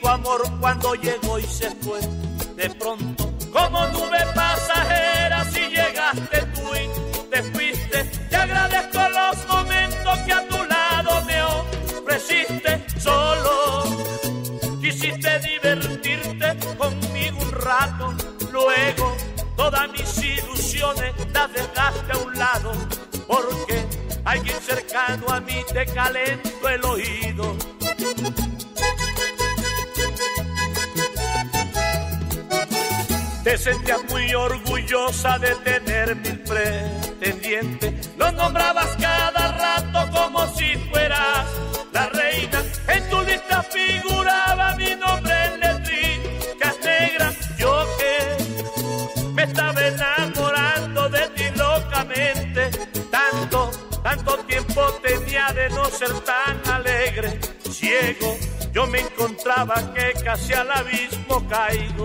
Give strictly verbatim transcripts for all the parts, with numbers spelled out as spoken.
amor cuando llegó y se fue. De pronto, como nube pasajera, si llegaste tú y te fuiste. Te agradezco los momentos que a tu lado me ofreciste. Solo quisiste divertirte conmigo un rato. Luego todas mis ilusiones las dejaste a un lado, porque alguien cercano a mí te calentó el oído. Te sentías muy orgullosa de tener mil pretendientes. Los nombrabas cada rato como si fueras la reina. En tu lista figuraba mi nombre en letricas negras. Yo que me estaba enamorando de ti locamente. Tanto, tanto tiempo tenía de no ser tan alegre. Ciego, yo me encontraba que casi al abismo caigo.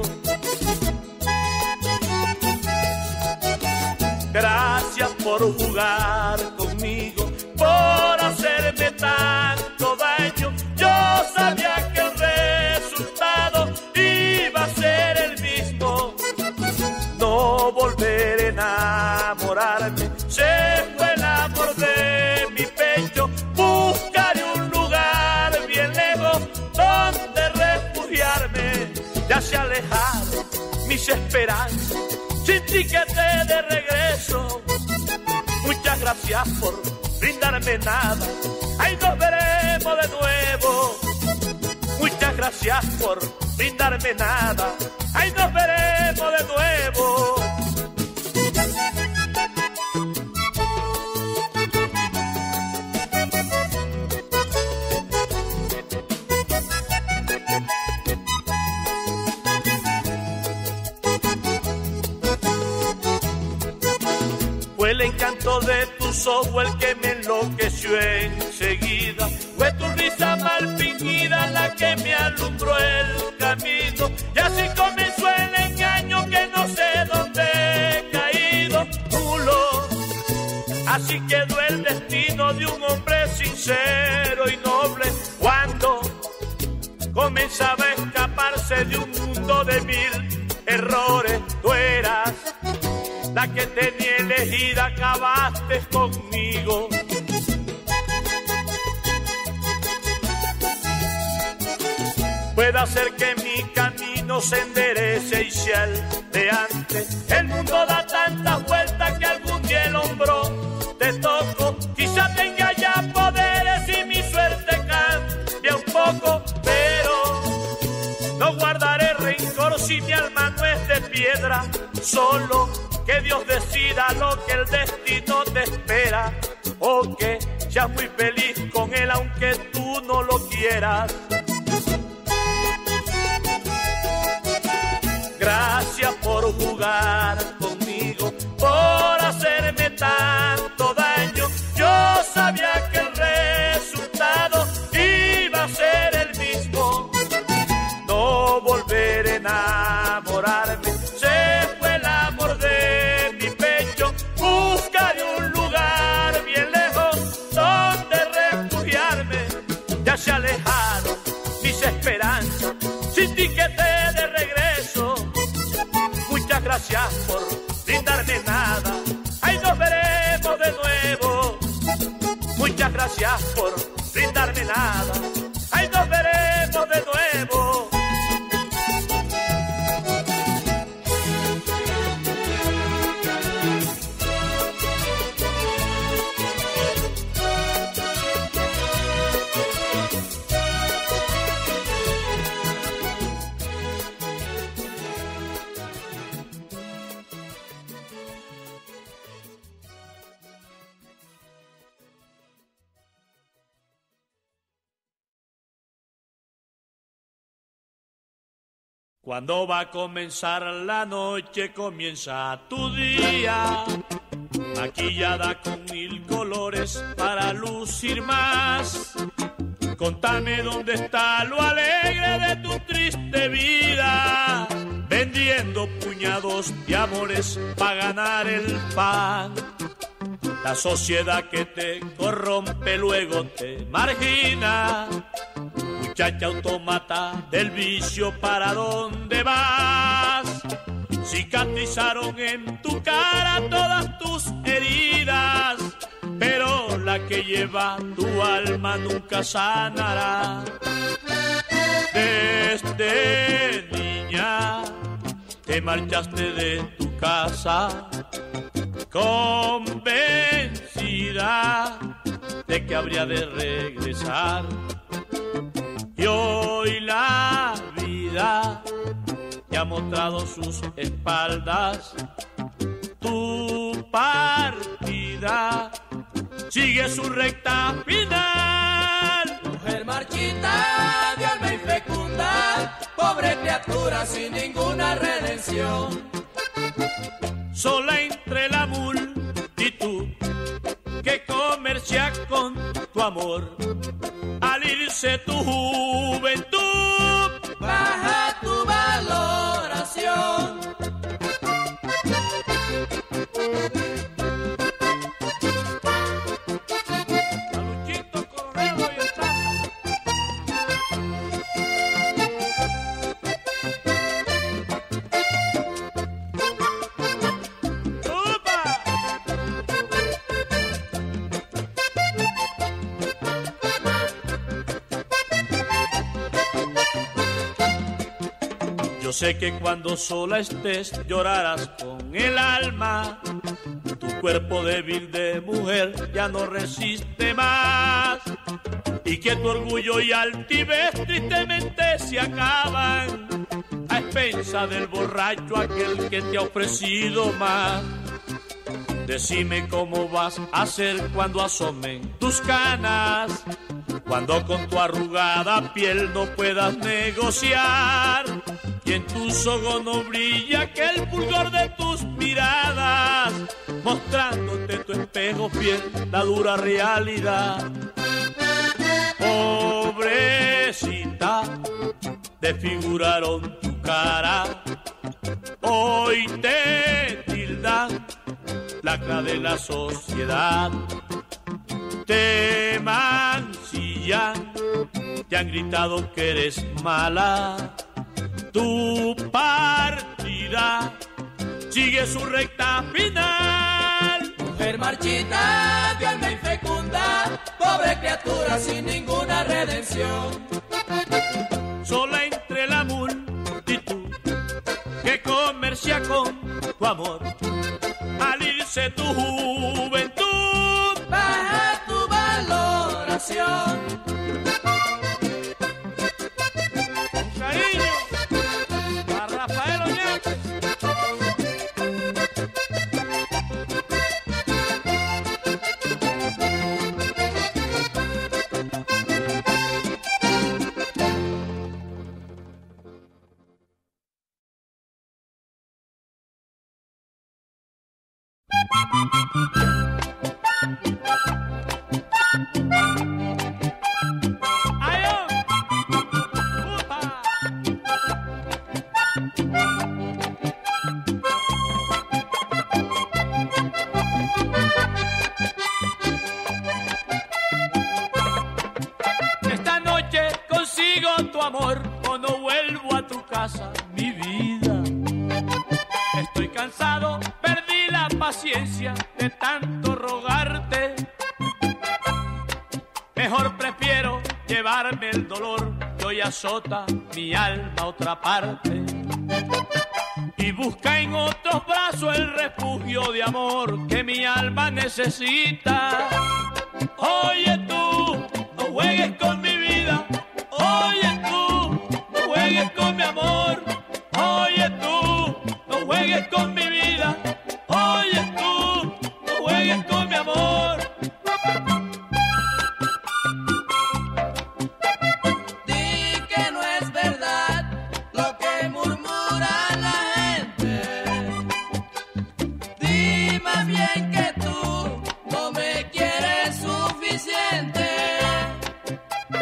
Gracias por jugar conmigo, por hacerme tanto daño. Yo sabía que el resultado iba a ser el mismo. No volveré a enamorarme, se fue el amor de mi pecho. Buscaré un lugar bien lejos donde refugiarme. Ya se alejaron mis esperanzas, sin ti que te de regreso. Muchas gracias por brindarme nada, ahí nos veremos de nuevo. Muchas gracias por brindarme nada, ahí nos veremos de nuevo. Fue el encanto de tus ojos el que me enloqueció enseguida. Fue tu risa mal fingida la que me alumbró el camino. Y así comenzó el engaño que no sé dónde he caído. Nulo, así quedó el destino de un hombre sincero y noble. Cuando comenzaba a escaparse de un mundo de mil errores, tú eras la que tenía elegida, acabaste conmigo. Puede ser que mi camino se enderece y sea el de antes. El mundo da tantas vueltas que algún día el hombro te toco. Quizá tenga ya poderes y mi suerte cambia un poco, pero no guardaré rencor si mi alma no es de piedra. Solo que Dios decida lo que el destino te espera, o que seas muy feliz con él aunque tú no lo quieras. Gracias por jugar conmigo, por hacerme tanto daño. Yo sabía que el resultado iba a ser el mismo. No volveré a enamorarme, se fue el amor de mi pecho. Buscaré un lugar bien lejos donde refugiarme. Ya se alejaron mis esperanzas, sin ti que te de regreso. Muchas gracias por brindarme nada, ahí nos veremos de nuevo. Muchas gracias por brindarme nada, ahí nos veremos de nuevo. Cuando va a comenzar la noche, comienza tu día, maquillada con mil colores para lucir más. Contame dónde está lo alegre de tu triste vida, vendiendo puñados de amores para ganar el pan. La sociedad que te corrompe luego te margina. Muy Muchacha autómata del vicio, ¿para dónde vas? Cicatrizaron en tu cara todas tus heridas, pero la que lleva tu alma nunca sanará. Desde niña te marchaste de tu casa, convencida de que habría de regresar. Y hoy la vida te ha mostrado sus espaldas. Tu partida sigue su recta final. Mujer marchita de alma infecunda, pobre criatura sin ninguna redención. Sola entre la multitud que comercia con tu amor, al irse tu juventud, baja tu valoración. Aluchito Correo y el Tata. Yo sé que cuando sola estés llorarás con el alma. Tu cuerpo débil de mujer ya no resiste más, y que tu orgullo y altivez tristemente se acaban a expensa del borracho aquel que te ha ofrecido más. Decime cómo vas a hacer cuando asomen tus canas, cuando con tu arrugada piel no puedas negociar, y en tus ojos no brilla aquel fulgor de tus miradas, mostrándote tu espejo fiel la dura realidad. Pobrecita, desfiguraron tu cara, hoy te tildan lacra de la sociedad. Te mancillan, te han gritado que eres mala. Tu partida sigue su recta final. Mujer marchita de alma infecunda, pobre criatura sin ninguna redención. Sola entre la multitud que comercia con tu amor, al irse tu juventud, baja tu valoración. Esta noche consigo tu amor o no vuelvo a tu casa, mi vida. Estoy cansado, perdí la paciencia de tanto rogarte. Mejor prefiero llevarme el dolor que hoy azota mi alma a otra parte, y busca en otros brazos el refugio de amor que mi alma necesita. Oye tú, no juegues con mi vida. Oye tú, no juegues con mi amor. Oye tú, no juegues con mi vida. Oye tú, no juegues con mi amor. Di que no es verdad lo que murmura la gente. Di más bien que tú no me quieres suficiente.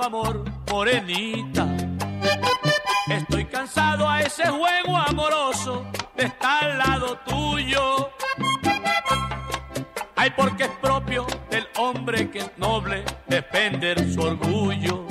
tu amor, morenita. Estoy cansado a ese juego amoroso de estar al lado tuyo. Ay, porque es propio del hombre que es noble defender su orgullo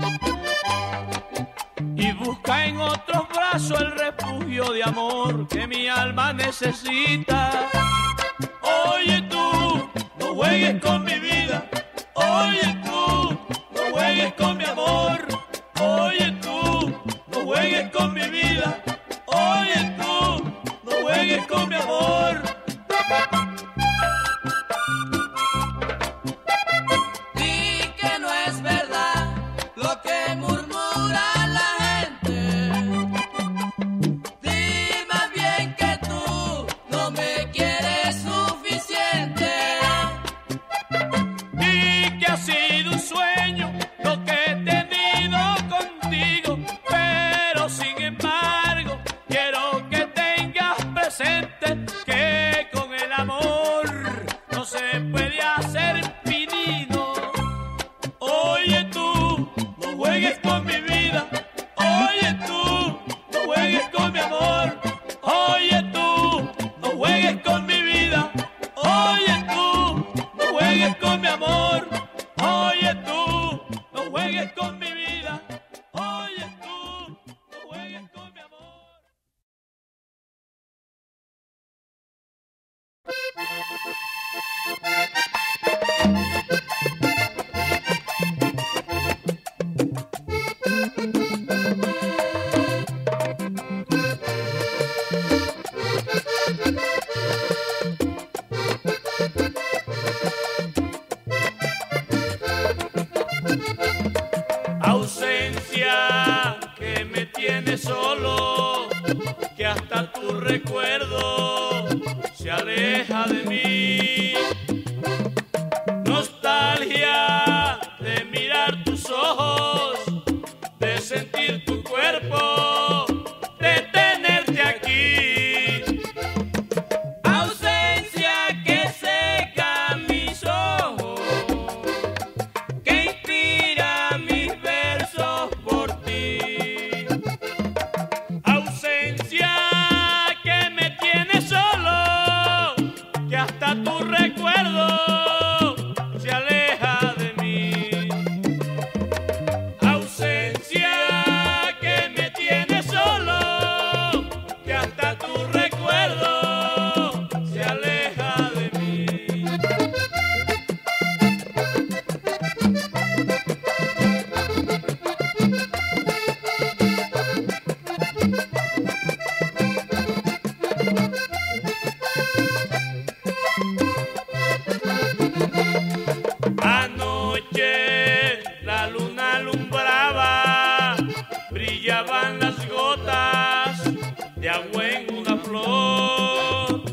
y busca en otros brazos el refugio de amor que mi alma necesita. Oye tú, no juegues con mi vida. Oye tú, no juegues con mi amor. Oye tú, no juegues con mi vida. Oye tú, no juegues con mi amor. Di que no es verdad lo que murmura la gente. Di más bien que tú no me quieres suficiente. Di que ha sido un sueño lo que he tenido contigo, pero sin embargo quiero que tengas presente que con el amor no se puede hacer finito. Oye tú, no juegues con mi vida. Oye tú, no juegues con mi amor. Oye tú, no juegues con mi vida. Oye tú, no juegues con mi amor. Oye tú, no juegues con mi vida. Oye tú, no juegues con mi amor. Ausencia que me tiene solo, que hasta tu recuerdo se aleja de mí. Nostalgia de mirar tus ojos, de sentir tu cuerpo, de tenerte aquí. Ausencia que seca mis ojos, que inspira mis versos por ti. Ausencia que me tiene solo, que hasta tu recuerdo se aleja de mí. Ausencia que me tiene solo, que hasta tu recuerdo se aleja de mí. Anoche la luna alumbraba, brillaban las gotas de agua en una flor.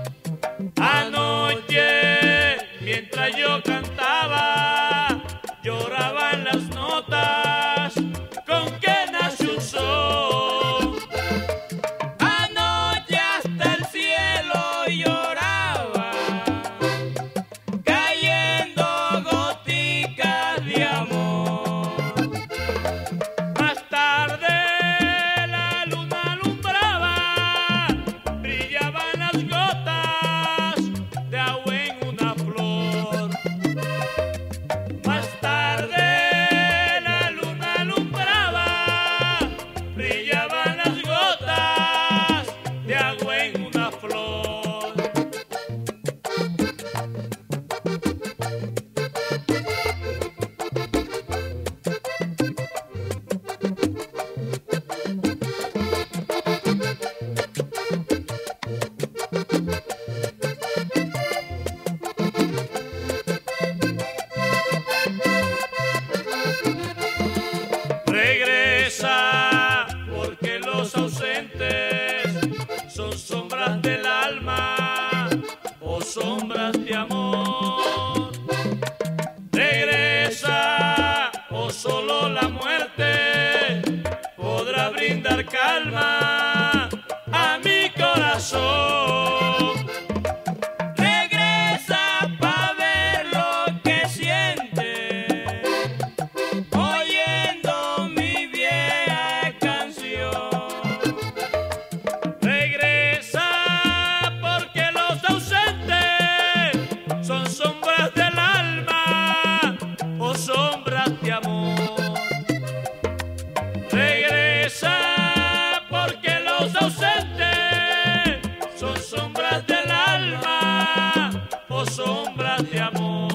Anoche, mientras yo cantaba, lloraban las notas con que nació un sol. Anoche hasta el cielo lloraba, cayendo goticas de amor. Más tarde la luna alumbraba, brillaban las gotas de agua en una flor. Más tarde la luna alumbraba, brillaban las gotas de agua en una flor. Regresa, porque los ausentes son sombras del alma o sombras de amor. Regresa, o solo la muerte podrá brindar calma a mi corazón. Regresa pa' ver lo que siente. Oye son sombras del alma o sombras de amor. Regresa porque los ausentes son sombras del alma o sombras de amor.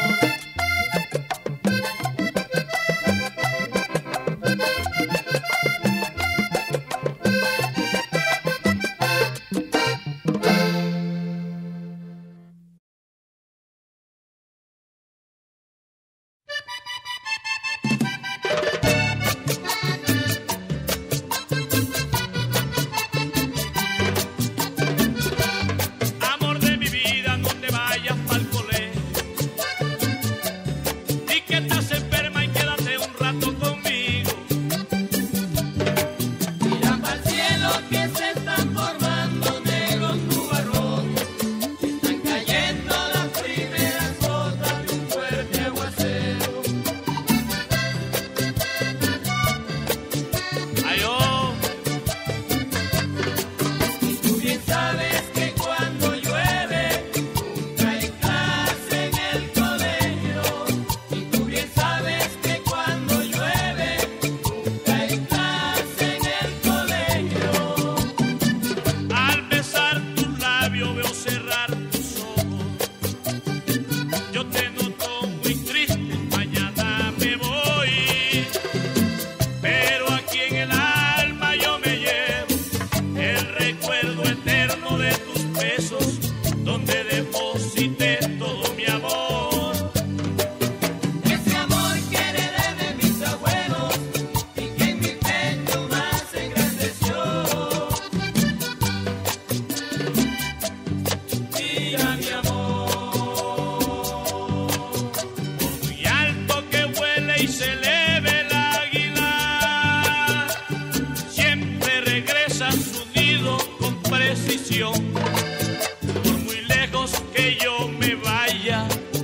Por muy lejos que yo me vaya,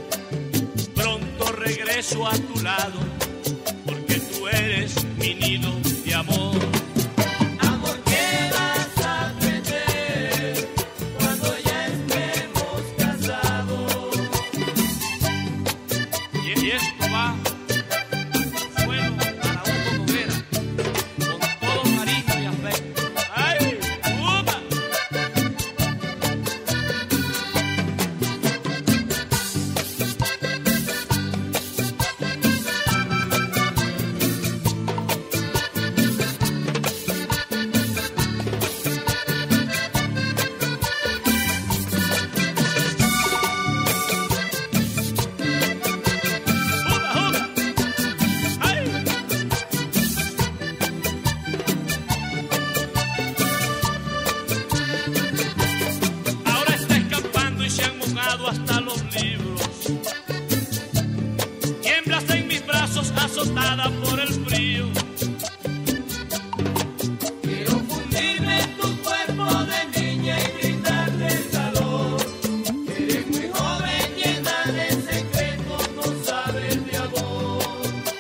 pronto regreso a tu lado, porque tú eres mi nido de amor. Amor, ¿qué vas a aprender cuando ya estemos casados? Y, y esto va consuelo para Hugo Noguera, con todo cariño y afecto. ¡Ay! ¡Upa! Hasta los libros, tiemblas en mis brazos azotada por el frío. Quiero fundirme en tu cuerpo de niña y brindarte el calor. Eres muy joven, llena de secretos, no sabes de amor.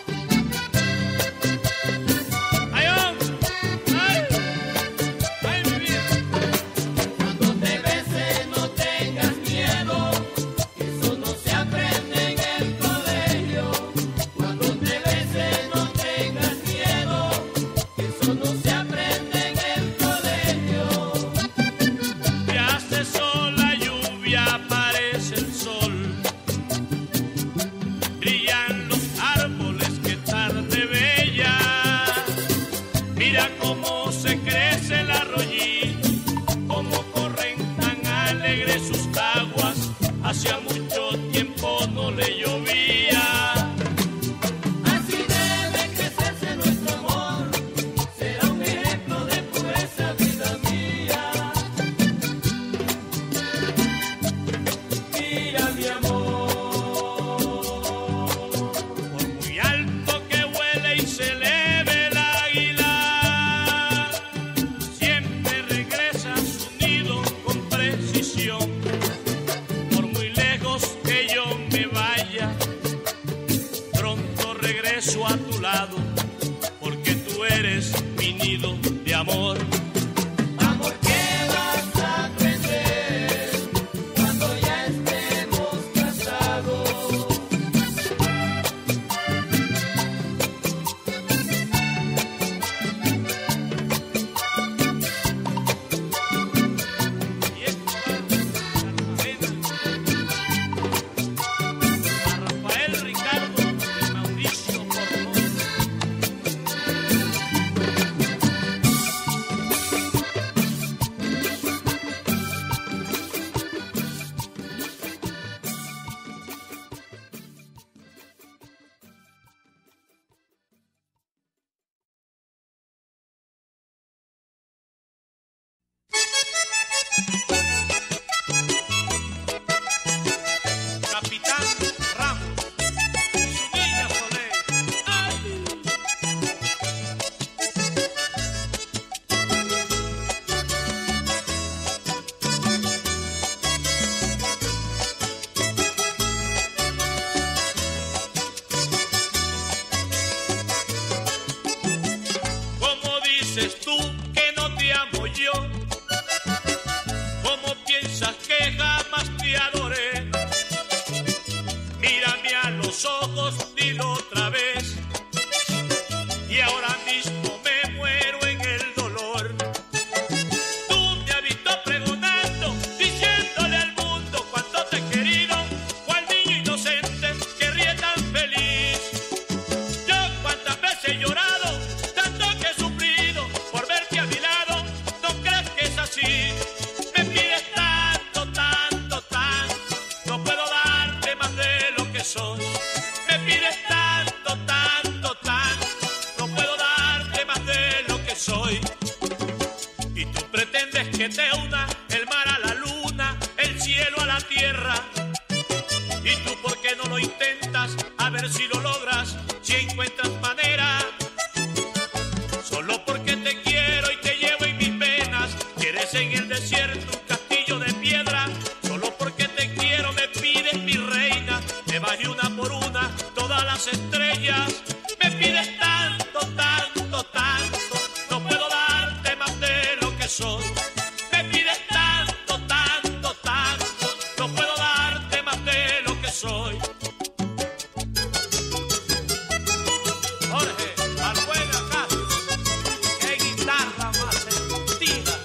¡Ay, oh! ¡Ay! ¡Ay, mi vida! Cuando te bese no tengas miedo, eso no se aprende en el colegio. Cuando te bese no tengas miedo, eso no se aprende en el colegio. Te hace sol la lluvia, aparece el sol, brillan los árboles, qué tarde bella. Mira cómo se crece el arroyito, cómo corren tan alegres sus aguas. Hacía mucho tiempo no le llovía. Así debe crecerse nuestro amor, será un ejemplo de pureza, vida mía. Mira mi amor, Por muy alto que vuele y se eleve el águila, siempre regresa a su nido con precisión. Por muy lejos que yo me vaya, herido, cual niño inocente que ríe tan feliz. Yo cuántas veces he llorado, tanto que he sufrido por verte a mi lado, no crees que es así. Me pides tanto, tanto, tanto, no puedo darte más de lo que soy. Me pides tanto, tanto, tanto, no puedo darte más de lo que soy. Y tú pretendes que te una el mar a la luna, el cielo a la tierra. Y tú, ¿por qué no lo intentas? A ver si lo logras, si encuentras manera. Solo porque te quiero y te llevo en mis venas, quieres en el desierto un castillo de piedra. Solo porque te quiero me pides, mi reina, me baje una por una todas las estrellas. Me pides tanto, tanto, tanto, no puedo darte más de lo que soy. Me pides tanto, tanto, tanto, no puedo darte más de lo que soy. Jorge, Albuena Castro, qué guitarra más sentida.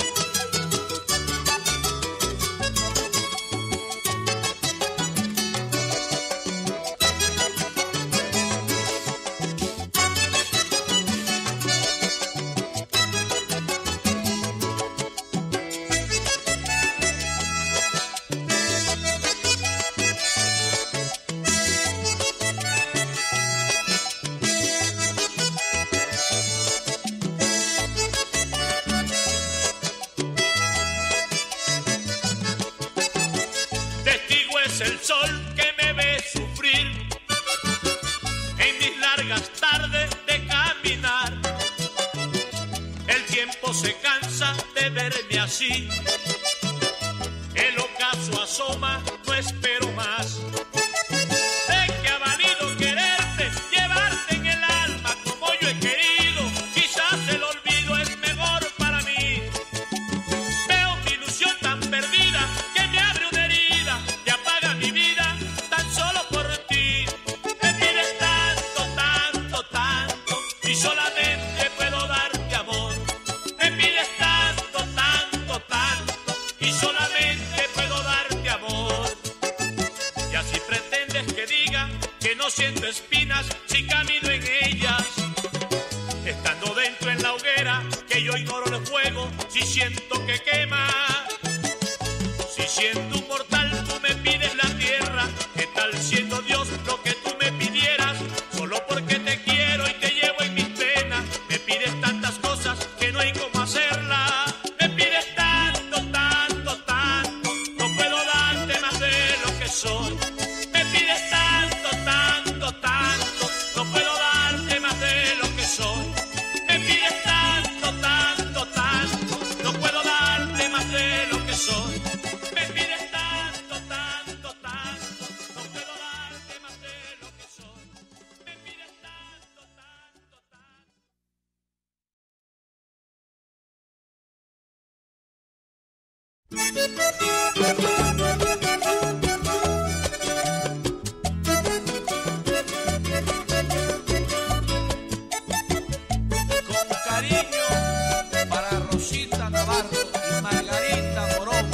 Testigo es el sol que me ve sufrir en mis largas tardes de caminar. El tiempo se cansa de verme así, el ocaso asoma, no espero más. Sé que ha valido quererte, llevarte en el alma como yo he querido. Quizás el olvido es mejor para mí. Veo mi ilusión tan perdida que me abre una herida y apaga mi vida tan solo por ti. Me pides tanto, tanto, tanto y solamente puedo darte amor. Me pides tanto, tanto, tanto y solamente puedo darte amor. Y así pretendes que diga que no siento espinas si camino en ellas. Estando dentro en la hoguera que yo ignoro el fuego, si siento que quema. Si siendo un mortal tú me pides la tierra, ¿qué tal siendo Dios lo que tú me pidieras? Solo porque te quiero y te llevo en mis penas, me pides tantas cosas que no hay cómo hacerlas. Me pides tanto, tanto, tanto, no puedo darte más de lo que soy. Me pides tanto, tanto, tanto, no puedo darte más de lo que soy. Me pides tanto, tanto, tanto, no puedo darte más de lo que soy. Me pides tanto, tanto, tanto, no puedo darte más de lo que soy. Me pides tanto, tanto, tanto. Con cariño para Rosita Navarro y Margarita Morón.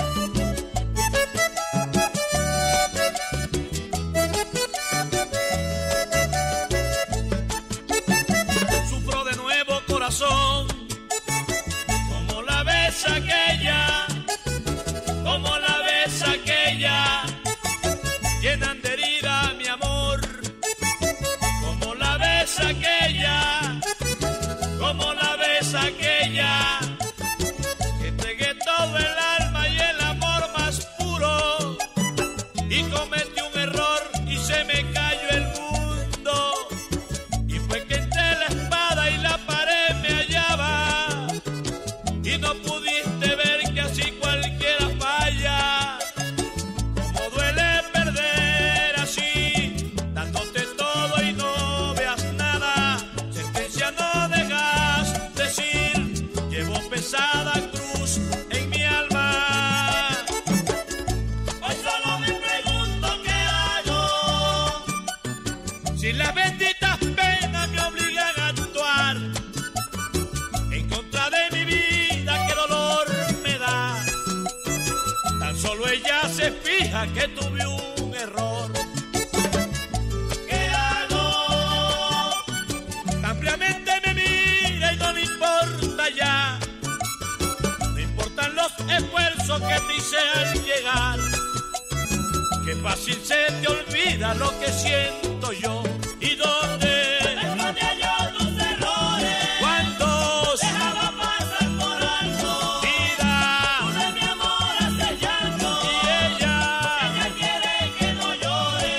Sufro de nuevo, corazón, como la vez aquella, como la vez aquella, llenan de herida mi amor, como la vez aquella, como la vez aquella, que entregué todo el alma y el amor más puro, y cometí un error y se me cayó el mundo, y fue que entre la espada y la pared me hallaba, y no pudiste ver que así cualquiera falla. Como duele perder así, dándote todo y no veas nada. Sentencia no dejas decir, llevo pesada cruz en mi alma. Hoy solo me pregunto qué hago, si las benditas penas me obligan a actuar en contra de mi vida, qué dolor me da. Tan solo ella se fija hija que tuve un error. ¿Qué hago? Ampliamente me mira y no le importa ya. No importan los esfuerzos que te hice al llegar. Qué fácil se te olvida lo que siento yo. ¿Y dónde? Escondía yo tus errores. ¿Cuántos? Dejaba pasar por alto. Vida. Tú de mi amor haces llanto. Y ella. Ella quiere que no llore.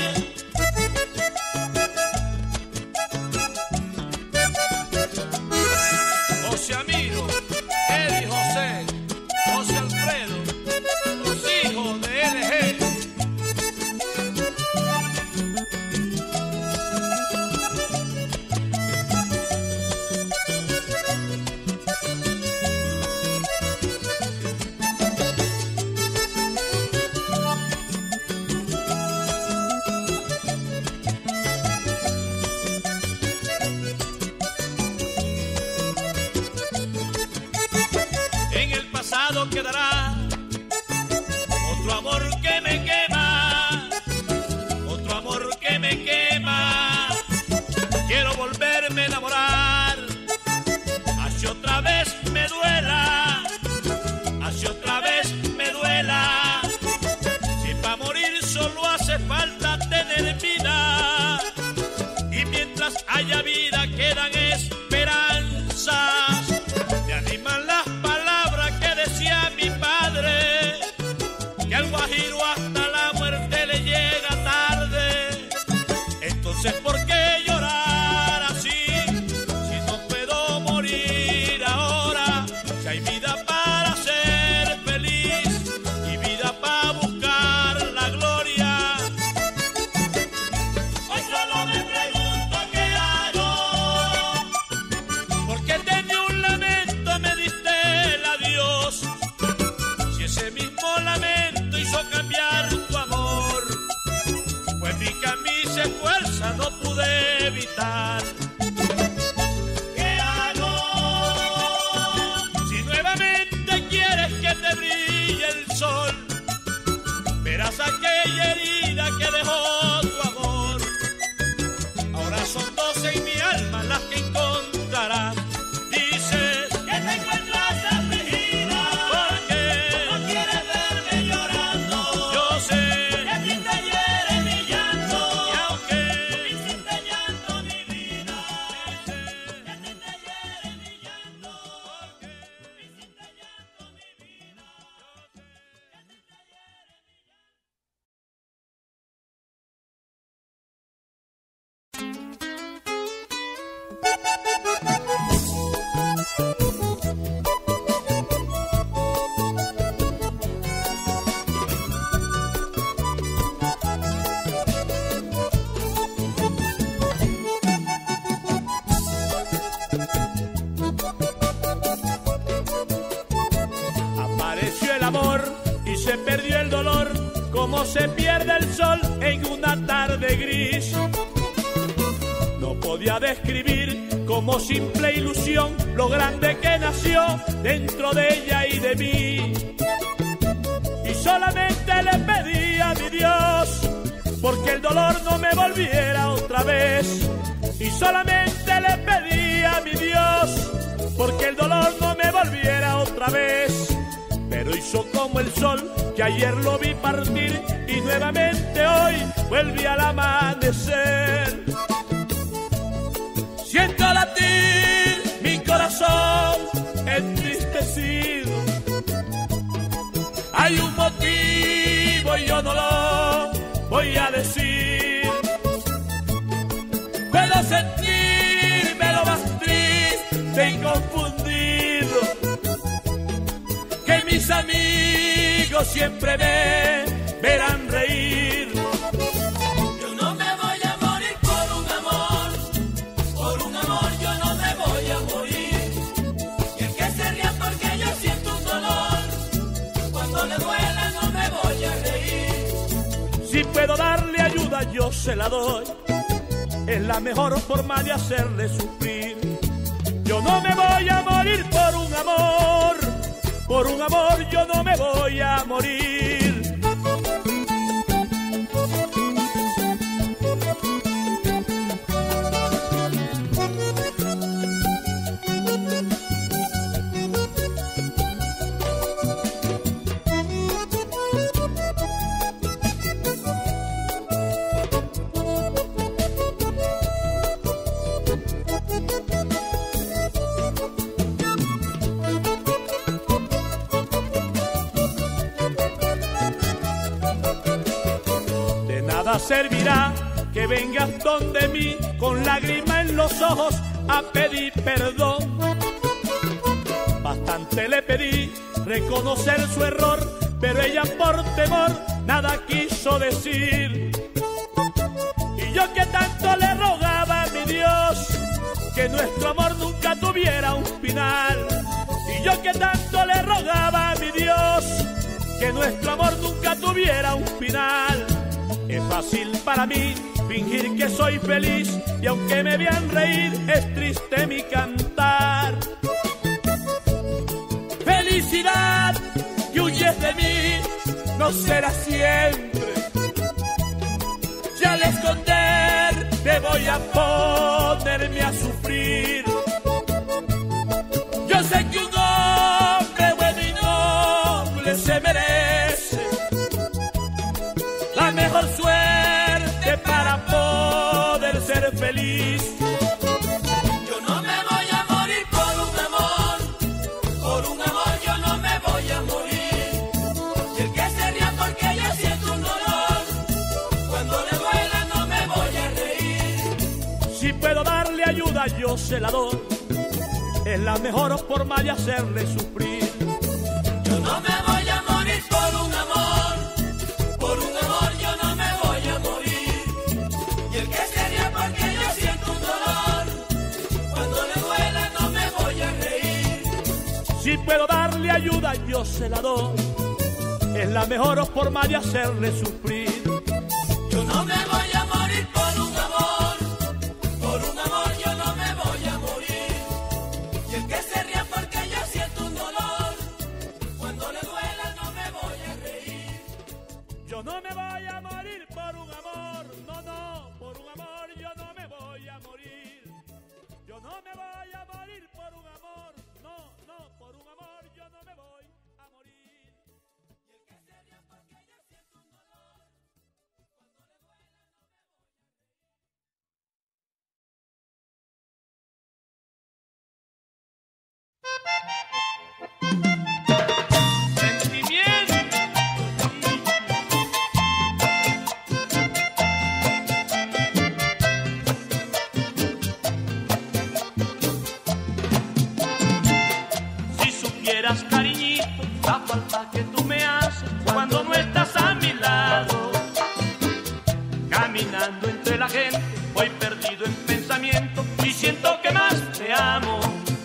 José Amiro, Eddie José, José Alfredo, los hijos de L G. En el pasado quedará otro amor que me quema, otro amor que me quema. Quiero volverme a enamorar, así otra vez me duela, así otra vez me duela. Si para morir solo hace falta tener vida, y mientras haya vida quedan esperanzas. Me animan las palabras que decía mi padre, que al guajiro hasta la muerte le llega tarde. Entonces, ¿por qué llorar así? Si no puedo morir ahora, si hay vida para ser feliz y vida para buscar la gloria. Hoy solo me pregunto qué hago. Porque tenía un lamento, me diste el adiós. Si ese mismo lamento hizo cambiar tu amor, pues mi camisa fuerza no pude evitar. ¿Qué hago? Si nuevamente quieres que te brille el sol, verás aquella herida que dejó tu amor. Ahora son dos en mi alma las que encontrarás. Dices Que te encuentras afligida. porque No quieres verme llorando. yo sé Que a ti te hiere mi llanto. que aunque Hiciste llanto mi vida. Que a ti te hiere mi llanto. Hiciste llanto mi vida. apareció el amor y se perdió el dolor, como se pierde el sol en una tarde gris. No podía describir como simple ilusión lo grande que nació dentro de ella y de mí. Y solamente le pedí a mi Dios porque el dolor no me volviera otra vez. Y solamente le pedí a mi Dios porque el dolor no me volviera otra vez. Pero hizo como el sol, que ayer lo vi partir y nuevamente hoy vuelve al amanecer. Siento latir mi corazón entristecido. Hay un motivo y yo no lo voy a decir. Puedo sentirme lo más triste y confundido, que mis amigos siempre me verán reír. Yo no me voy a morir por un amor, por un amor yo no me voy a morir. Y el que se ría porque yo siento un dolor, cuando le duela no me voy a reír. Si puedo darle ayuda yo se la doy, es la mejor forma de hacerle sufrir. Yo no me voy a morir por un amor, por un amor yo no me voy a morir. nada servirá que vengas donde mí con lágrima en los ojos a pedir perdón. Bastante le pedí reconocer su error, pero ella por temor nada quiso decir. Y yo que tanto le rogaba a mi Dios que nuestro amor nunca tuviera un final. Y yo que tanto le rogaba a mi Dios que nuestro amor nunca tuviera un final. Es fácil para mí fingir que soy feliz y aunque me vean reír es triste mi cantar. Felicidad que huyes de mí no será siempre. Si al esconder te voy a ponerme a sufrir. Yo sé que un hombre bueno y noble se merece la mejor suerte para poder ser feliz. Yo no me voy a morir por un amor, por un amor yo no me voy a morir. Y el que se ría porque yo siento un dolor, cuando le duela no me voy a reír. Si puedo darle ayuda yo se la doy, es la mejor forma de hacerle sufrir. Yo no me voy a morir por un amor, por un amor yo no me voy a morir. Y el que se ría porque yo siento un dolor, cuando le duela no me voy a reír. Si puedo darle ayuda yo se la doy, es la mejor forma de hacerle sufrir. Yo no me voy a morir por un amor, por un amor yo no me voy a morir. Y el que se ría porque yo siento un dolor, cuando le duela no me voy a reír. Yo no me voy a morir por un amor, no, no, por un amor yo no me voy a morir. Yo no me voy a morir por un amor, no, no, por un amor yo no me voy a morir. Y el que se ría porque yo siento un dolor, cuando le duela no me voy a reír. Si supieras, cariñito, la falta que tú me haces cuando no estás a mi lado. Caminando entre la gente, voy perdido en pensamiento y siento que más te amo.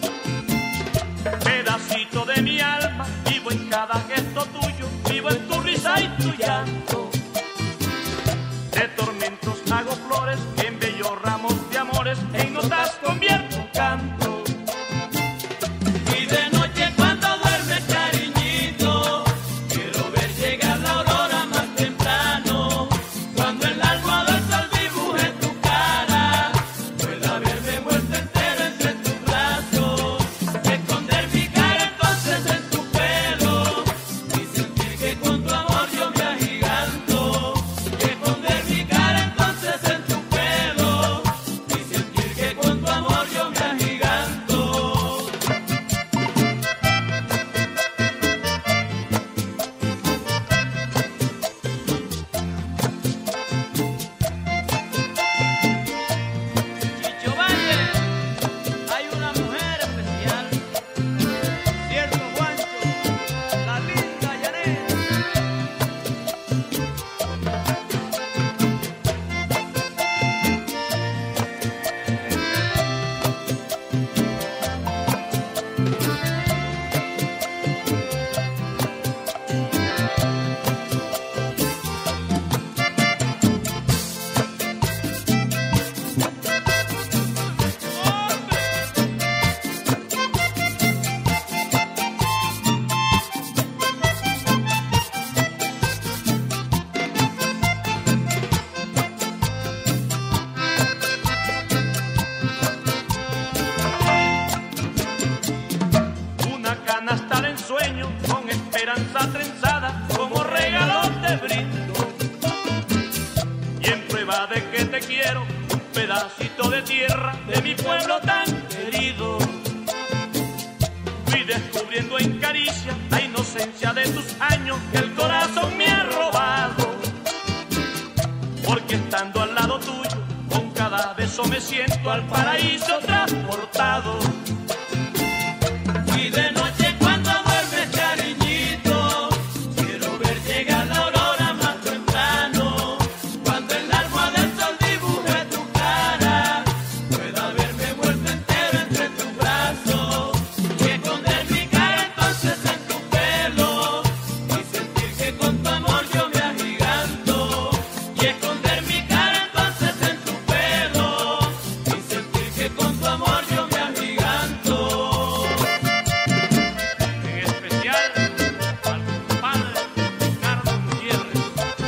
Pedacito de mi alma, vivo en cada gesto tuyo, vivo en tu risa y tu llanto. De tormentos hago flores, en bellos ramos de amores, en notas convierto en canto. Y de noche cuando duermes, cariñito, quiero ver llegar la aurora más temprano. Cuando en la almohada el sol dibuje tu cara, pueda verme envuelto entero entre tus brazos, esconder mi cara entonces en tu pelo y sentir que con tu amor yo me agiganto. Esconder mi cara entonces en tu pelo y sentir que con tu amor yo me agiganto. Chicho Valle, hay una mujer especial, cierto Juancho, la linda Yanet. Una canasta de ensueño con esperanza trenzada como regalo te brindo. Y en prueba de que te quiero, un pedacito de tierra de mi pueblo tan querido. Fui descubriendo en caricia la inocencia de tus años que el corazón me ha robado. porque estando al lado tuyo, con cada beso me siento al paraíso transportado. Y de noche cuando duermes, cariñito, quiero ver llegar la aurora más temprano. Cuando en la almohada del sol dibuje tu cara, pueda verme muerto entero entre tus brazos y esconder mi cara entonces en tu pelo y sentir que con tu amor yo me agiganto. Y esconder mi cara entonces en tu pelo y sentir que con tu amor yo me agiganto. En especial al compadre Ricardo Gutiérrez.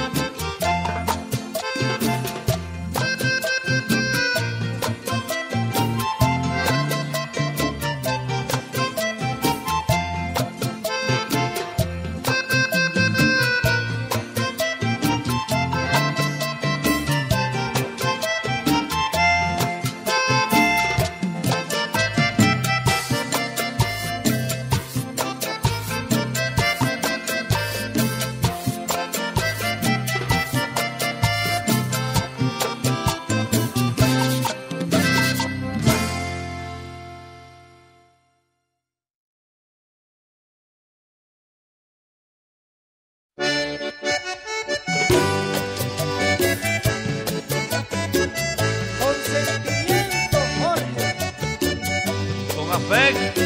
Consentimiento, Jorge. Con afecto.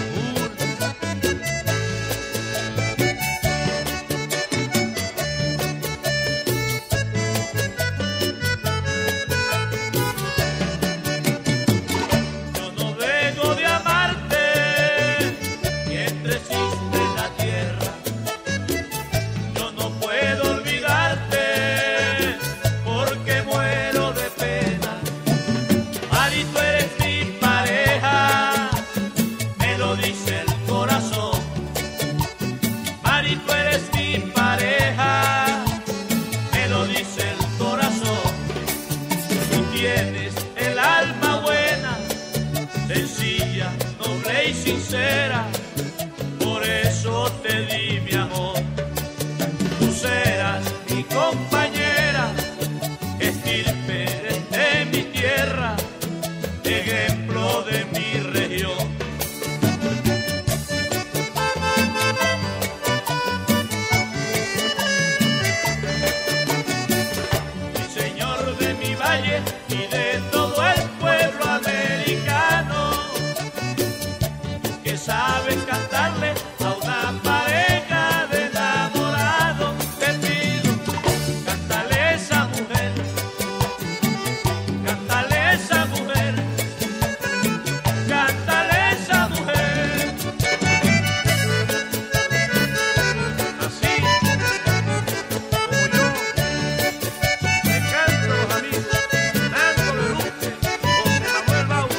Yo no dejo de amarte mientras existe la tierra. Yo no puedo olvidarte porque muero de pena. Mari, tú eres mi pareja, me lo dice el corazón. Mari, tú eres mi pareja, me lo dice el corazón. Tú tienes el alma buena, sencilla, noble y sincera, por eso te di mi amor. Tú serás mi compañera, estirpe de mi tierra, ejemplo de mi región. Mi señor de mi valle y de todo el pueblo americano, que sabes cantarle a una pareja de enamorados, te pido, cántale esa mujer, cántale esa mujer, cántale esa mujer. Así como yo le canto a los amigos, dándole luces con Manuel Bauer.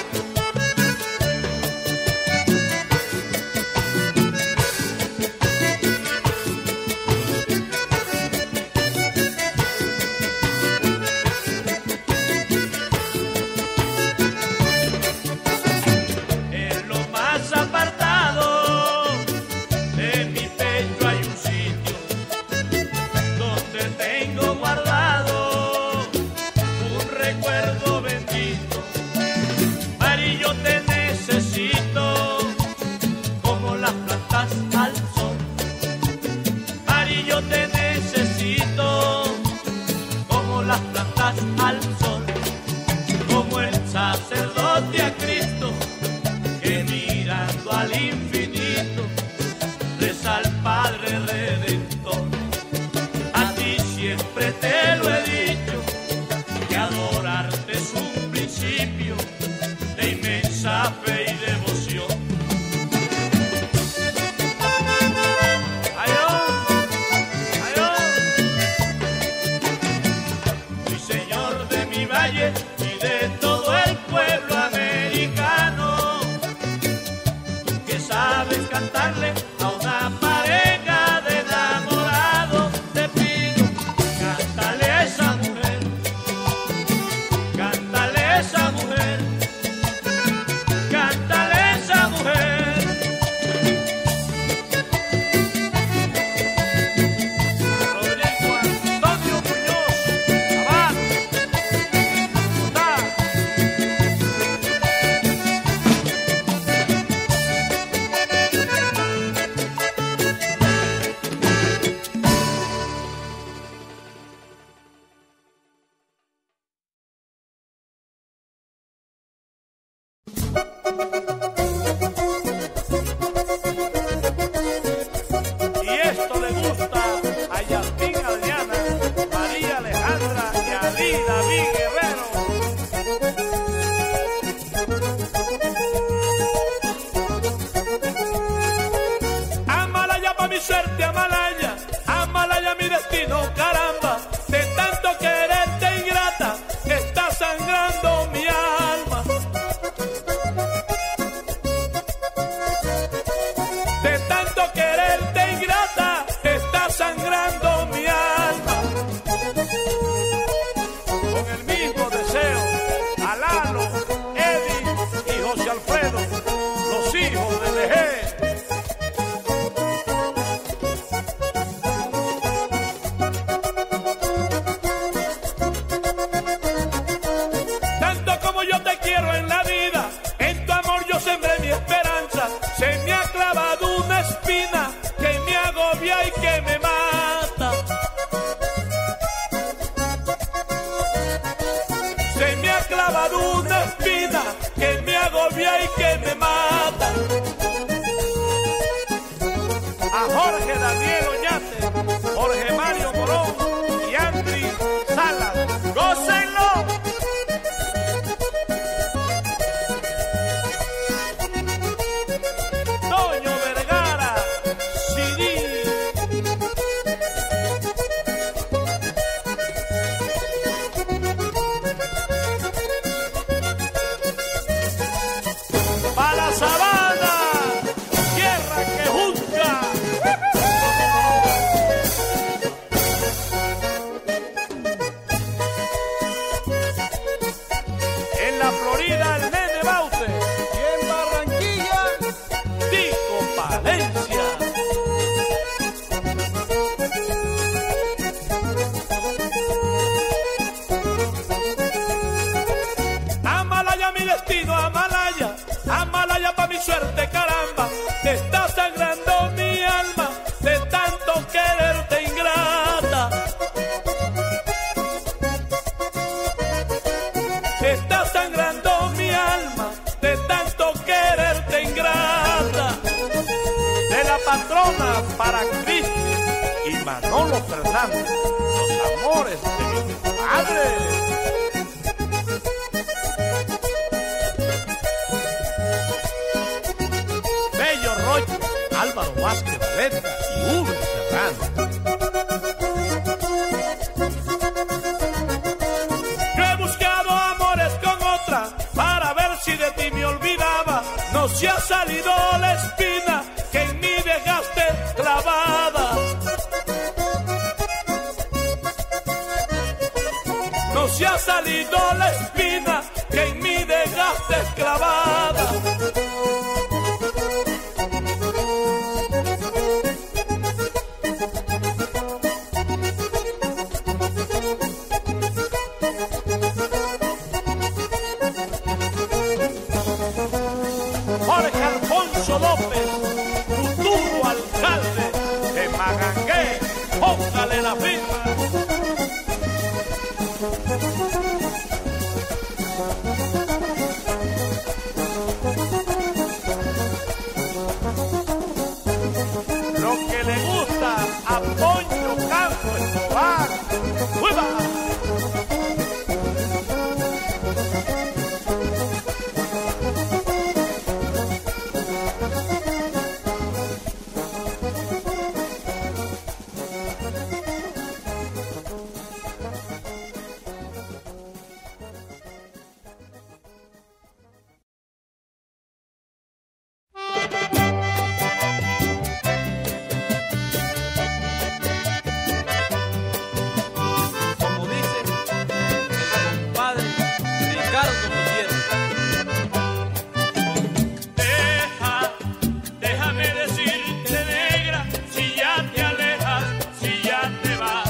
En lo más apartado de mi pecho hay un sitio donde tengo guardado un recuerdo bendito. Mari, yo te necesito como las plantas al sol. Mari, yo te necesito como las plantas al sol, como el sacerdote a Cristo que mirando al infinito reza al Padre Redentor. A ti siempre te lo he dicho, que adorarte es un principio de inmensa fe y devoción. ¡Ay, oh! ¡Ay, oh! Mi señor de mi valle y de todo el pueblo americano, que sabes cantarle a una pareja de enamorados, te pido, cántale a esa mujer, cántale a esa mujer, cántale a esa mujer. Rodrigo Antonio Muñoz, Abad. que me agobia y que me mata. A Jorge Daniel Oñate, Jorge Mario Morón y Andri Salas. ¡Gócenlo! Toño Vergara, C D. Pa' la sabana, tierra que juzga. En la Florida, el Nene Baute. Y en Barranquilla, Tico Valencia. Amalaya mi destino, Amalaya, Amalaya pa' mi suerte, caramba. Te está sangrando mi alma de tanto quererte, ingrata. Te está sangrando mi alma de tanto quererte, ingrata. De la patrona para Cristi y Manolo Fernández, los amores de mi padre. Bello Rocha, Álvaro Vázquez Valeta y Hugo Serrano. Yo he buscado amores con otra para ver si de ti me olvidaba. No se ha salido la espina que en mí dejaste clavada. No se ha salido la espina que en mí dejaste clavada. Jorge Alfonso López, futuro alcalde de Magangué, póngale la firma. Lo que le gusta a Poncho Campo Escobar. ¡Viva! Como dice el compadre Ricardo Gutiérrez. Deja, déjame decirte, negra, si ya te alejas, si ya te vas.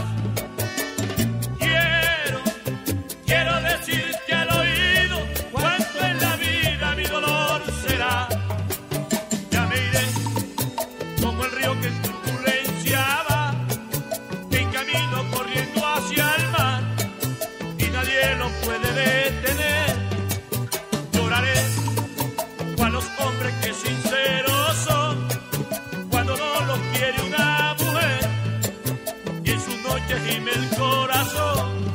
Quiero, quiero decirte al oído cuánto en la vida mi dolor será. Ya me iré como el río que en turbulencia va, en camino corriendo hacia el mar, y nadie lo puede detener. Lloraré cual los hombres que sinceros son, cuando no los quiere una mujer, y en su noche gime el corazón.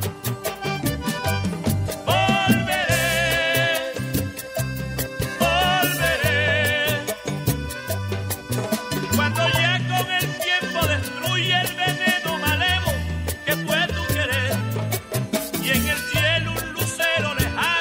Volveré, volveré, cuando ya con el tiempo destruye el veneno malevo que fue tu querer, y en el cielo un lucero lejano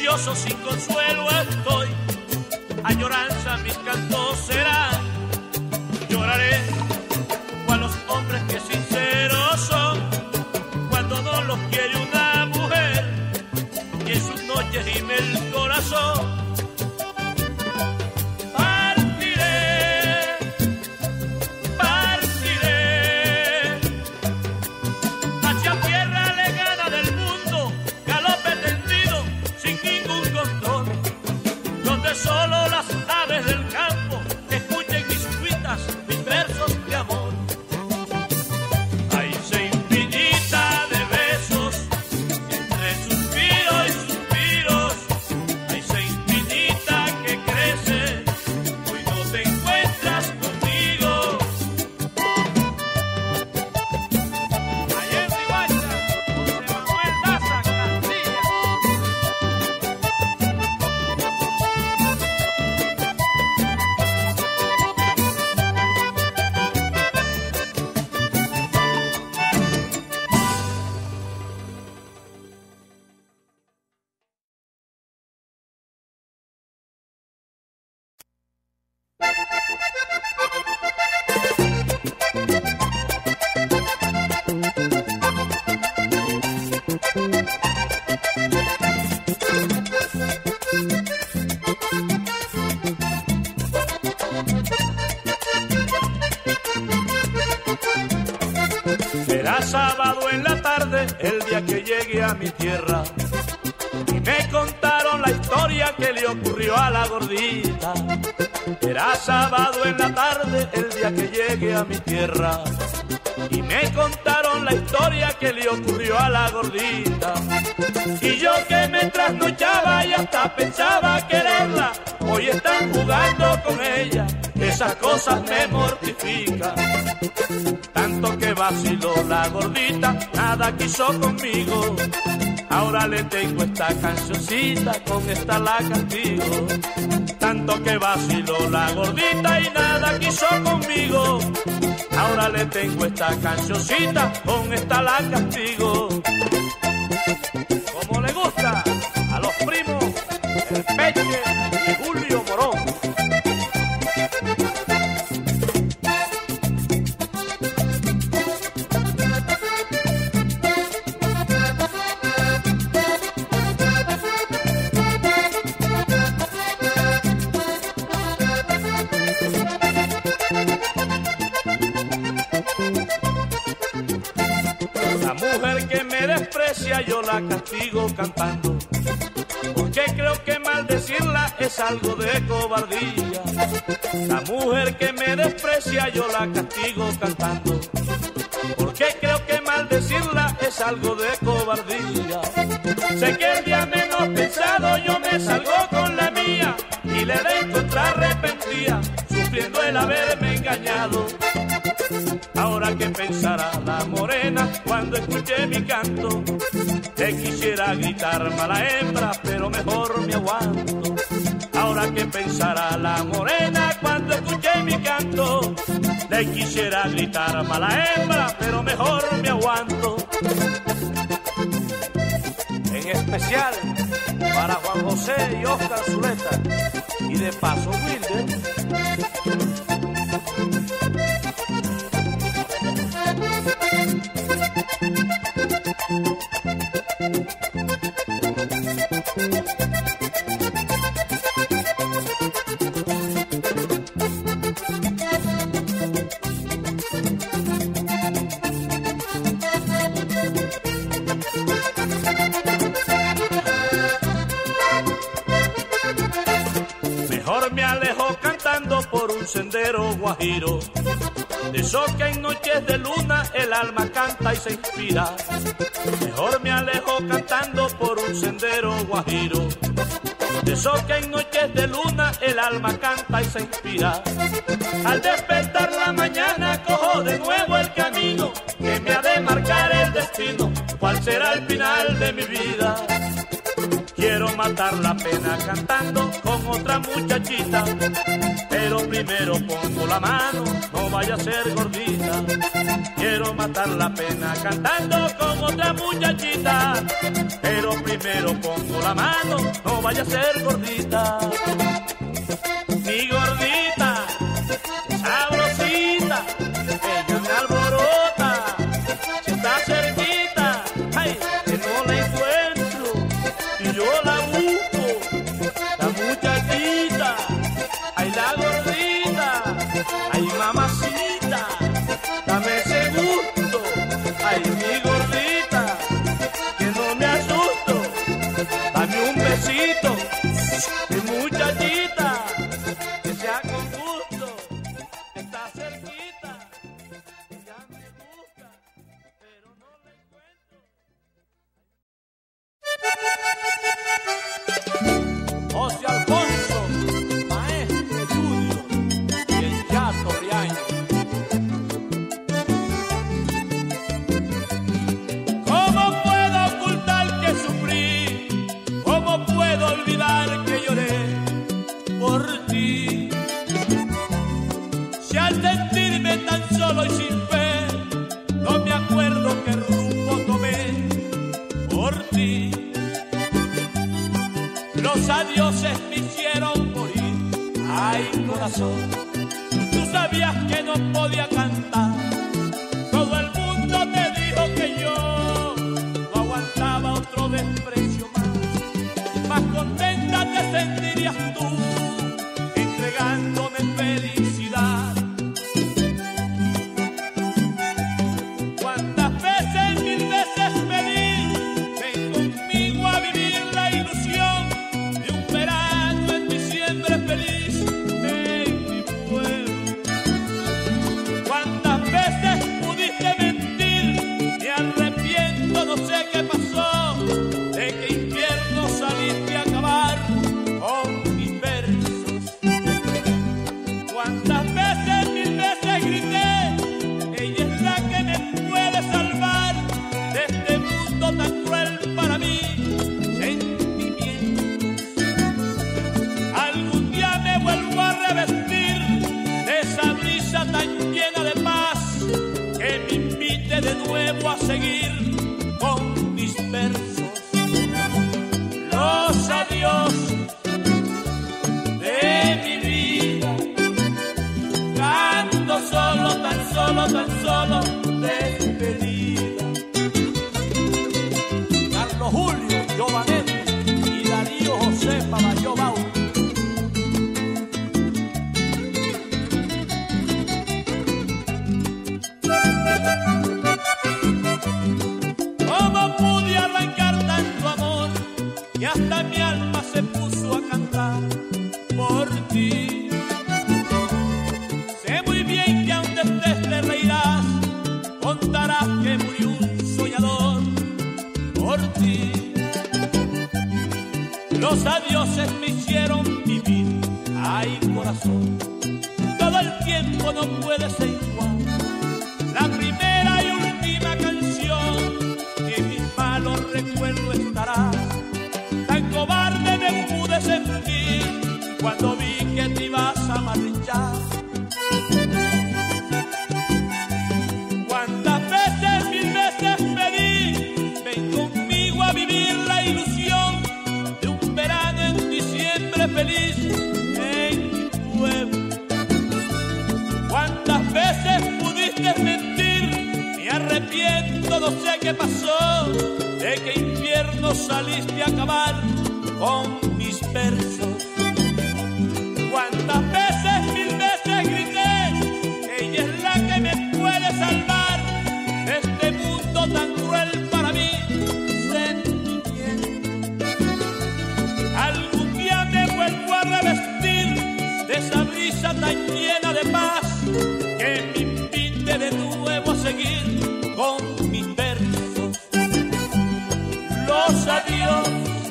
ansioso sin consuelo estoy, añoranza mis cantos serán. Lloraré cual los hombres que sinceros son, cuando no los quiere una mujer y en sus noches gime el corazón. Solo las aves del campo escuchen mis cuitas, mis versos de amor. Hay sed infinita de besos entre suspiro y suspiros. Hay sed infinita que crece, hoy no te encuentras conmigo. Ayer Ribacha, José Manuel Daza, Castilla. Será sábado en la tarde, el día que llegue a mi tierra, y me contaron la historia que le ocurrió a la gordita. Será sábado en la tarde, el día que llegue a mi tierra, y me contaron la historia que le ocurrió a la gordita. Y yo que me trasnochaba y hasta pensaba quererla, hoy están jugando con ella, esas cosas me mortifican. Tanto que vaciló la gordita, nada quiso conmigo. Ahora le tengo esta cancioncita, con esta la castigo. Tanto que vaciló la gordita y nada quiso conmigo. Ahora le tengo esta cancioncita, con esta la castigo. Como le gusta a los primos, el Peche y Julio Morón. La mujer que me desprecia yo la castigo cantando, porque creo que maldecirla es algo de cobardía. La mujer que me desprecia yo la castigo cantando, porque creo que maldecirla es algo de cobardía. Sé que el día menos pensado yo me salgo con la mía y le de contra arrepentía, sufriendo el haberme engañado. Ahora que pensará la morena cuando escuche mi canto, te quisiera gritar mala hembra, pero mejor me aguanto. Ahora que pensará la morena cuando escuche mi canto, le quisiera gritar mala hembra, pero mejor me aguanto. En especial para Juan José y Oscar Zuleta, y de paso Wilder. Mejor me alejo cantando por un sendero guajiro, de eso que en noches de luna el alma canta y se inspira. Mejor me alejo cantando por un sendero guajiro, de eso que en noches de luna el alma canta y se inspira. Al despertar la mañana cojo de nuevo el camino que me ha de marcar el destino, cuál será el final de mi vida. Quiero matar la pena cantando con otra muchachita, pero primero pongo la mano, no vaya a ser gordita. Quiero matar la pena cantando con otra muchachita, pero primero pongo la mano, no vaya a ser gordita. Mi gordita, sabrosita, ella me alborota, si está cerquita, ay, que no la encuentro, y yo la busco, la muchachita, ay, la gordita, ay, mamacita, dame ese gusto, ay, mi gordita, que no me asusto, dame un besito, mi muchachita, que sea con gusto, que está cerquita, ella me busca, pero no la encuentro. José Alfonso, maestro Julio y el Chato Riaño. ¿Cómo puedo ocultar que sufrí? ¿Cómo puedo olvidar que lloré por ti? Si al sentirme tan solo y sin fe, no me acuerdo qué rumbo tomé por ti. Los adioses me hicieron morir, ay corazón, tú sabías que no podía cantar. Todo el mundo te dijo que yo no aguantaba otro desprecio más. Más contenta te sentirías tú, entregándome felicidad. Cuántas veces, mil veces pedí, ven conmigo a vivir la ilusión de un verano en diciembre feliz en mi pueblo. Cuántas veces pudiste mentir, me arrepiento, no sé qué pasó, de que infierno saliste a acabar con mis versos. Cuántas veces, mil veces grité, ella es la que me puede salvar de este mundo tan cruel para mí, sentimientos. Algún día me vuelvo a revestir de esa brisa tan llena de paz que me invite de nuevo a seguir con mis versos. Los adiós de mi vida, canto solo, tan solo, tan solo, despedida. Carlos Julio Giovanetti y Darío José Paballó Bauti. ¿Cómo pude arrancar tanto amor y hasta mi alma se puso a cantar por ti? Sé muy bien que aún estés te reirás, contarás que murió un soñador por ti. Los adioses me hicieron vivir, ay corazón, todo el tiempo no puede ser igual. La primera y última canción que en mis malos recuerdos estará. Tan cobarde me pude sentir cuando vi que te ibas a marchar. Cuántas veces, mil veces pedí, ven conmigo a vivir la ilusión de un verano en diciembre feliz en mi pueblo. Cuántas veces pudiste mentir, me arrepiento, no sé qué pasó, de que infierno saliste a acabar con mis versos. Cuántas veces, mil veces grité, ella es la que me puede salvar de este mundo tan cruel para mí, sentimiento. Algún día me vuelvo a revestir de esa brisa tan llena de paz que me invite de nuevo a seguir con mis versos. Los adiós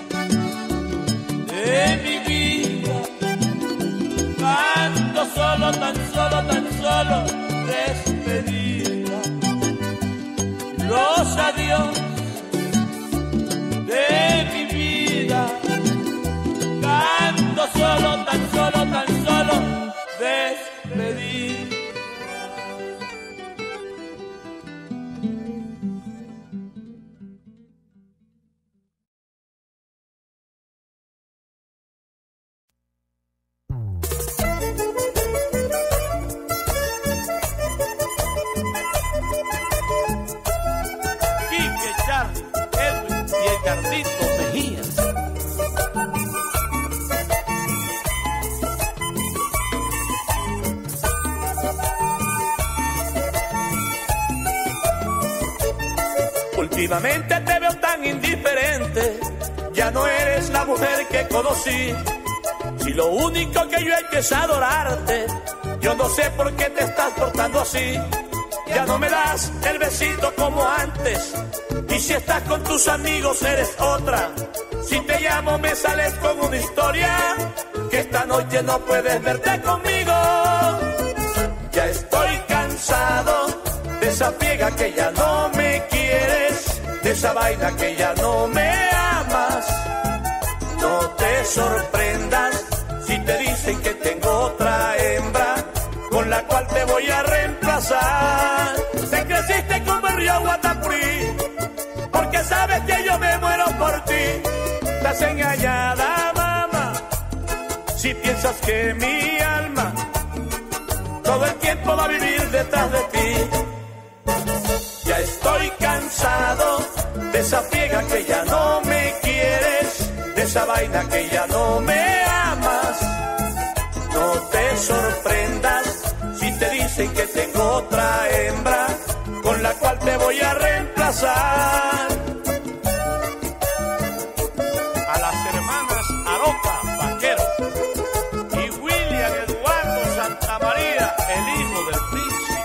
de mi vida, canto solo, tan solo, tan solo, despedida. Los adiós de mi vida, canto solo, Últimamente te veo tan indiferente, ya no eres la mujer que conocí. Si lo único que yo he hecho es adorarte, yo no sé por qué te estás portando así. Ya no me das el besito como antes, y si estás con tus amigos eres otra. Si te llamo me sales con una historia, que esta noche no puedes verte conmigo. Ya estoy cansado de esa piega que ya no me quieres, de esa vaina que ya no me amas. No te sorprendas si te dicen que tengo otra hembra con la cual te voy a reemplazar. Te creciste como el río Guatapurí, porque sabes que yo me muero por ti. Estás engañada, mamá, si piensas que mi alma todo el tiempo va a vivir detrás de ti. Ya estoy cansado de esa piega que ya no me quieres, de esa vaina que ya no me amas. No te sorprendas si te dicen que tengo otra hembra con la cual te voy a reemplazar. A las hermanas Aroca Vaquero y William Eduardo Santamaría, el hijo del príncipe.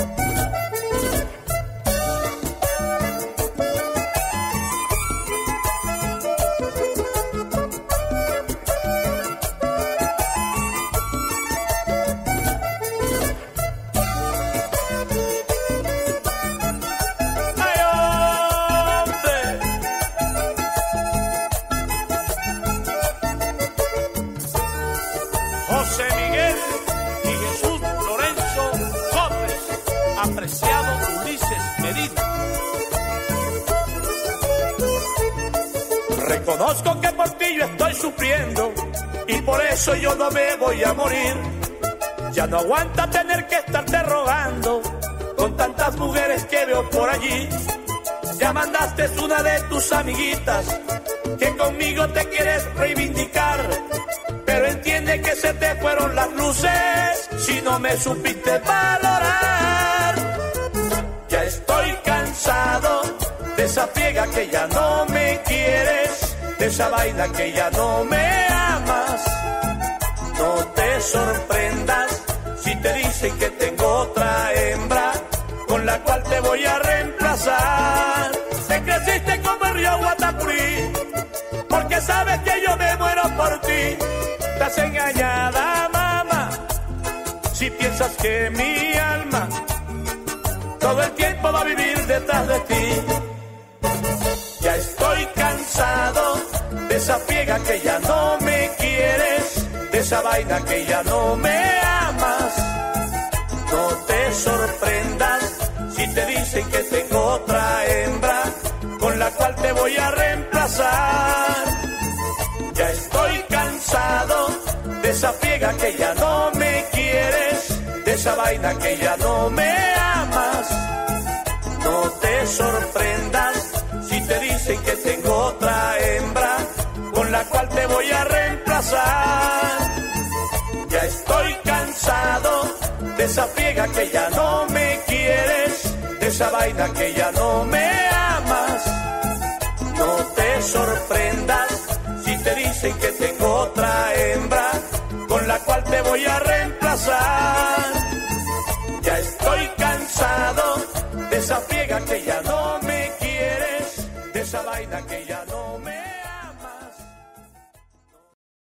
José Miguel y Jesús Lorenzo Gómez, apreciado Ulises Medina. Reconozco que por ti yo estoy sufriendo y por eso yo no me voy a morir. Ya no aguanta tener que estarte rogando con tantas mujeres que veo por allí. Ya mandaste una de tus amiguitas que conmigo te quieres reivindicar, pero entiende que se te fueron las luces si no me supiste valorar. Ya estoy cansado de esa piega que ya no me quieres, de esa vaina que ya no me amas. No te sorprendas si te dicen que tengo otra hembra con la cual te voy a reemplazar. Te creciste como el río Guatapurí, porque sabes que yo me muero por ti. Estás engañada, mamá, si piensas que mi alma todo el tiempo va a vivir detrás de ti. Ya estoy cansado de esa piega que ya no me quieres, de esa vaina que ya no me amas. No te sorprendas si te dicen que tengo otra hembra con la cual te voy a reemplazar. Ya estoy cansado de esa piega que ya no me quieres, de esa vaina que ya no me amas. No te sorprendas si te dicen que tengo otra hembra con la cual te voy a reemplazar. Ya estoy cansado de esa piega que ya no me quieres, de esa vaina que ya no me amas. No te sorprendas si te dicen que tengo otra hembra con la cual te voy a reemplazar. Ya estoy cansado de esa piega que ya